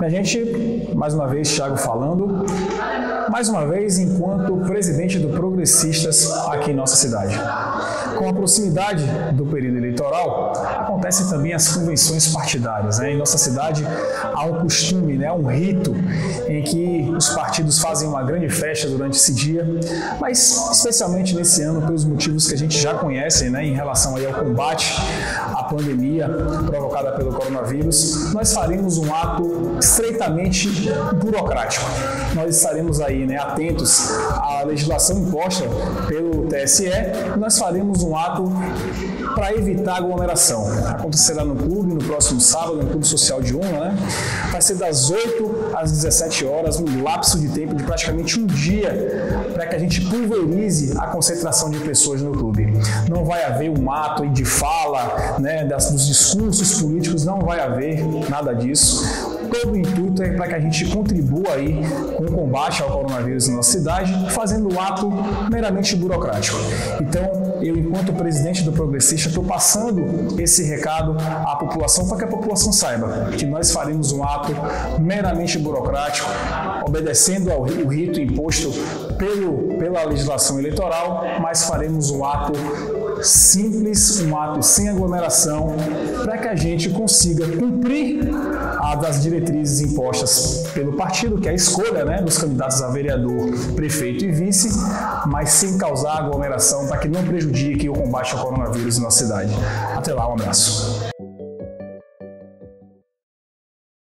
A gente, mais uma vez, Thiago falando, mais uma vez enquanto presidente do Progressistas aqui em nossa cidade. Com a proximidade do período eleitoral, acontecem também as convenções partidárias. Em nossa cidade há um costume, um rito em que os partidos fazem uma grande festa durante esse dia, mas especialmente nesse ano pelos motivos que a gente já conhece, em relação aí ao combate à pandemia provocada pelo coronavírus, nós faremos um ato estreitamente burocrático. Nós estaremos aí atentos à legislação imposta pelo TSE, nós faremos um ato para evitar aglomeração. Acontecerá no clube, no próximo sábado, no Clube Social de Uma, Vai ser das 8 às 17 horas, um lapso de tempo de praticamente um dia, para que a gente pulverize a concentração de pessoas no clube. Não vai haver um ato de fala, dos discursos políticos, não vai haver nada disso. Todo o intuito é para que a gente contribua aí com o combate ao coronavírus na nossa cidade, fazendo um ato meramente burocrático. Então, eu, enquanto presidente do Progressista, estou passando esse recado à população para que a população saiba que nós faremos um ato meramente burocrático, obedecendo ao rito imposto pela legislação eleitoral, mas faremos um ato simples, um ato sem aglomeração, para que a gente consiga cumprir das diretrizes impostas pelo partido, que é a escolha dos candidatos a vereador, prefeito e vice, mas sem causar aglomeração, para que não prejudique o combate ao coronavírus na nossa cidade. Até lá, um abraço.